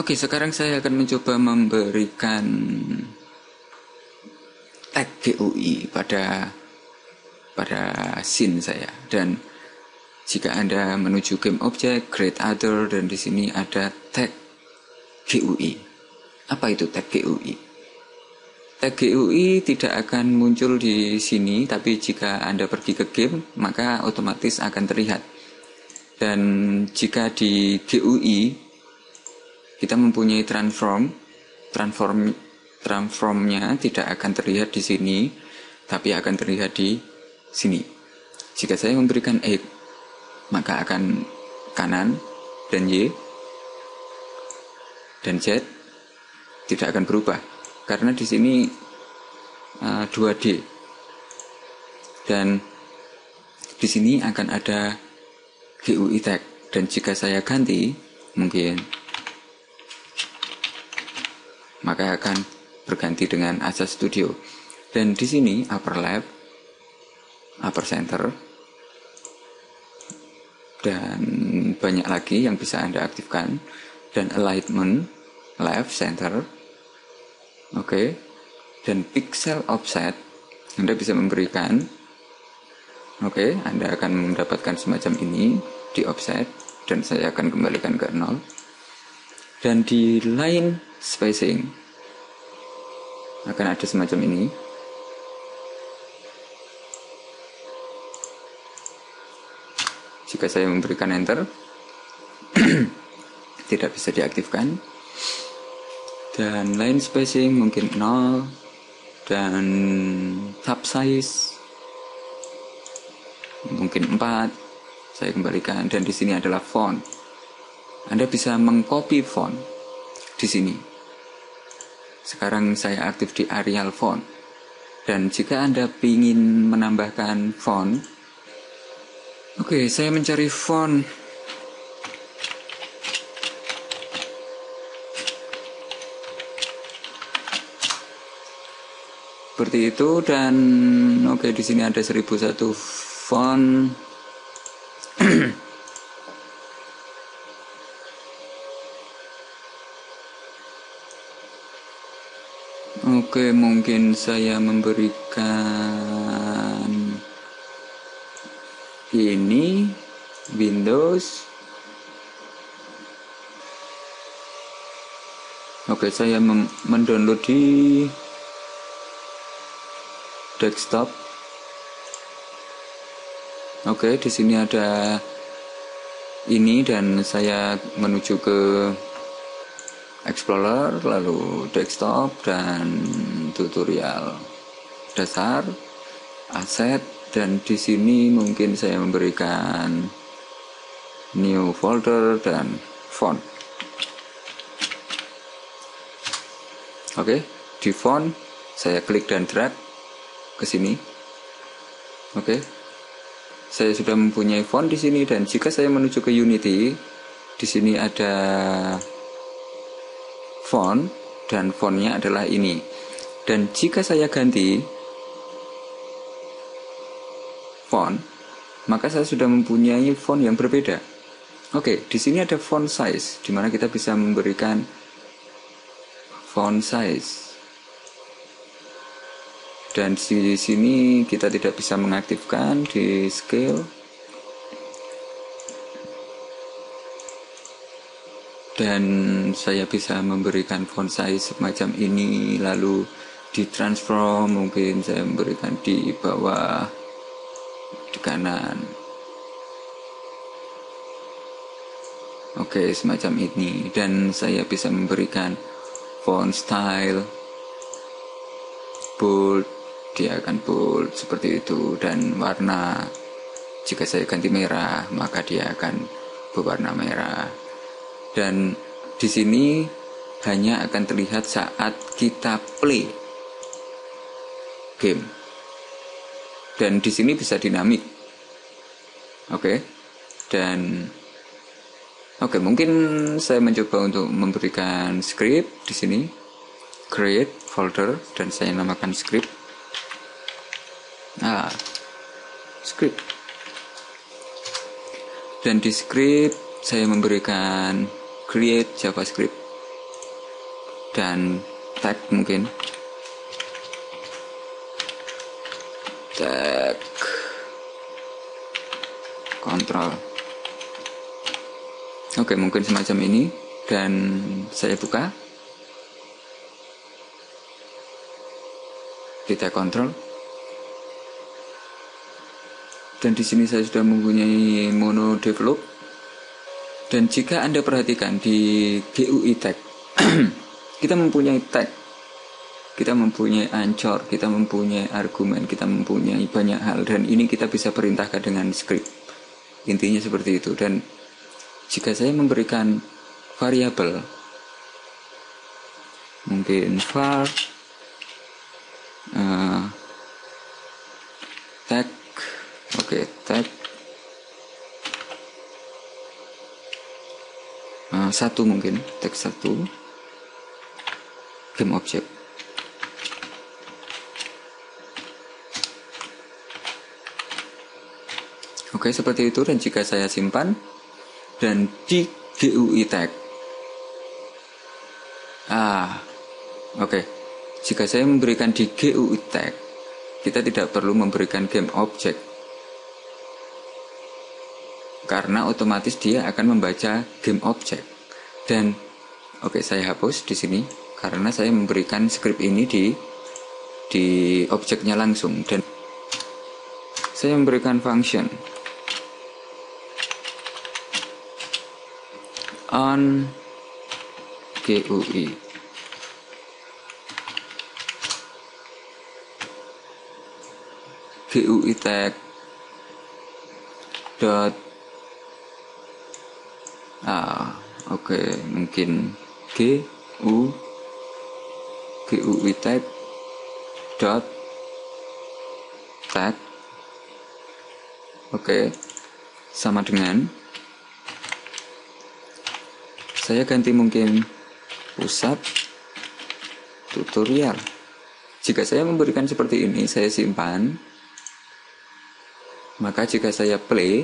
Oke, sekarang saya akan mencoba memberikan tag GUI pada scene saya. Dan jika Anda menuju game object, create other, dan di sini ada tag GUI. Apa itu tag GUI? Tag GUI tidak akan muncul di sini, tapi jika Anda pergi ke game, maka otomatis akan terlihat. Dan jika di GUI kita mempunyai transformnya tidak akan terlihat di sini, tapi akan terlihat di sini. Jika saya memberikan X, maka akan kanan, dan Y, dan Z tidak akan berubah karena di sini 2D. Dan di sini akan ada GUI tag. Dan jika saya ganti, mungkin maka akan berganti dengan Asa Studio. Dan di sini upper left, upper center, dan banyak lagi yang bisa Anda aktifkan. Dan alignment, left, center, oke. Dan pixel offset, Anda bisa memberikan, oke, Anda akan mendapatkan semacam ini di offset, dan saya akan kembalikan ke 0. Dan di line spacing akan ada semacam ini. Jika saya memberikan enter, tidak bisa diaktifkan. Dan line spacing mungkin 0. Dan tab size mungkin 4. Saya kembalikan. Dan di sini adalah font. Anda bisa mengcopy font di sini. Sekarang saya aktif di Arial font. Dan jika Anda ingin menambahkan font, oke, saya mencari font. Seperti itu. Dan oke, di sini ada 1001 font. Oke, mungkin saya memberikan ini Windows. Oke, saya mendownload di desktop. Oke, di sini ada ini, dan saya menuju ke Explorer, lalu desktop, dan tutorial dasar, aset, dan di sini mungkin saya memberikan new folder dan font. Oke, di font saya klik dan drag ke sini. Oke, saya sudah mempunyai font di sini. Dan jika saya menuju ke Unity, di sini ada font, dan fontnya adalah ini. Dan jika saya ganti font, maka saya sudah mempunyai font yang berbeda. Oke, di sini ada font size, di mana kita bisa memberikan font size. Dan di sini kita tidak bisa mengaktifkan di scale. Dan saya bisa memberikan font size semacam ini, lalu di transform mungkin saya memberikan di bawah, di kanan. Oke, semacam ini. Dan saya bisa memberikan font style bold, dia akan bold seperti itu. Dan warna, jika saya ganti merah, maka dia akan berwarna merah. Dan di sini hanya akan terlihat saat kita play game. Dan di sini bisa dinamik. Oke. Dan oke, mungkin saya mencoba untuk memberikan script di sini. Create folder, dan saya namakan script. Script. Dan di script saya memberikan create JavaScript. dan tag mungkin tag kontrol. Oke, mungkin semacam ini, dan saya buka di tag kontrol. Dan di sini saya sudah mempunyai mono develop. Dan jika Anda perhatikan di GUI tag, kita mempunyai tag, kita mempunyai ancor, kita mempunyai argumen, kita mempunyai banyak hal, dan ini kita bisa perintahkan dengan script. Intinya seperti itu. Dan jika saya memberikan variabel, mungkin var tag, tag 1 mungkin, tag 1 game object. Oke, seperti itu. Dan jika saya simpan dan di GUI tag, jika saya memberikan di GUI tag, kita tidak perlu memberikan game object, karena otomatis dia akan membaca game object. Dan saya hapus di sini karena saya memberikan script ini di objeknya langsung, dan saya memberikan function on GUI. GUI tag dot mungkin GUI tag dot tag. Sama dengan saya ganti mungkin pusat tutorial. Jika saya memberikan seperti ini, saya simpan, maka jika saya play,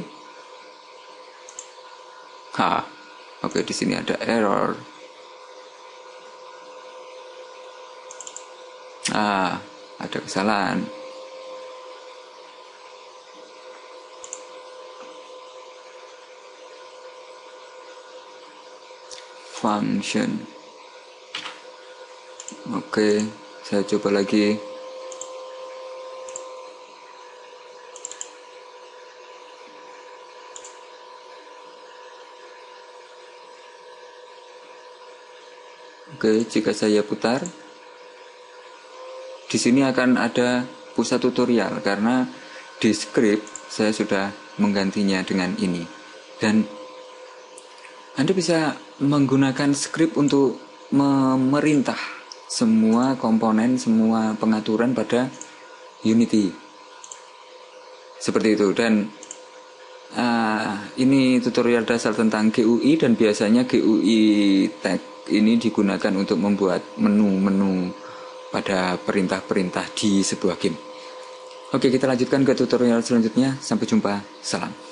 di sini ada error. Ada kesalahan. Function. Saya coba lagi. Jika saya putar, di sini akan ada pusat tutorial karena di script saya sudah menggantinya dengan ini. Dan Anda bisa menggunakan script untuk memerintah semua komponen, semua pengaturan pada Unity. Seperti itu. Dan ini tutorial dasar tentang GUI, dan biasanya GUI tag ini digunakan untuk membuat menu-menu pada perintah-perintah di sebuah game. Kita lanjutkan ke tutorial selanjutnya. Sampai jumpa. Salam.